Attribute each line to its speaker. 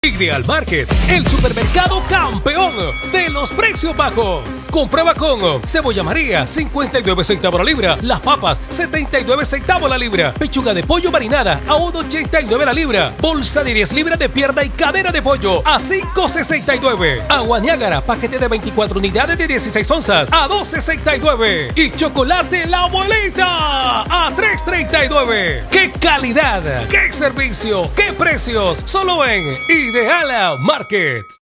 Speaker 1: Ideal Market, el supermercado campeón de los precios bajos. Comprueba con cebolla María, 59 centavos la libra. Las papas, 79 centavos la libra. Pechuga de pollo marinada, a 1,89 la libra. Bolsa de 10 libras de pierna y cadera de pollo, a 5,69. Agua Niágara, paquete de 24 unidades de 16 onzas, a 2,69. Y chocolate La Abuelita, a 3,39. ¡Qué calidad! ¡Qué servicio! ¡Qué precios! Solo en Ideal Market.